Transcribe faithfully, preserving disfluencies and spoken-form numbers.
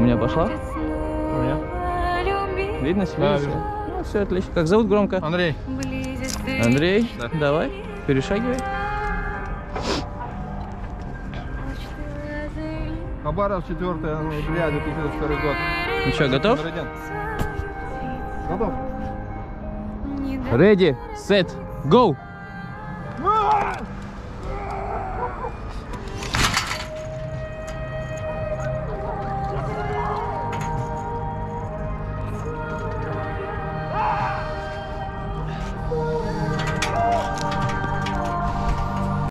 меня пошла? У меня? Видно себя? Да, все? вижу. Ну, все отлично. Как зовут громко? Андрей. Андрей, Да. давай, перешагивай. Хабаров, четвёртое ноября две тысячи двадцать второй год. Ну что, готов? Номер один. Готов. Ready, set, go!